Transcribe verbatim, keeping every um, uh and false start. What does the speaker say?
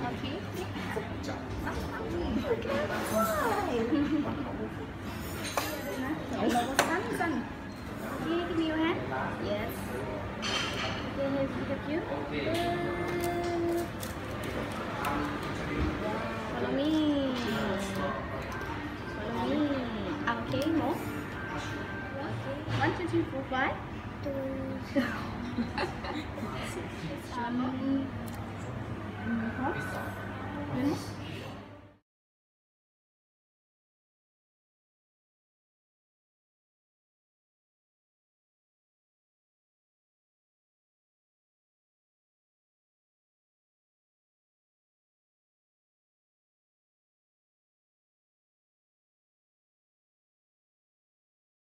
Okay. Okay, sun, sun. Okay, give me your hand. Yes. Okay, here we have you. Follow me. Follow me. Okay, more. Okay. One, two, three, four, five. Two. um. Huh?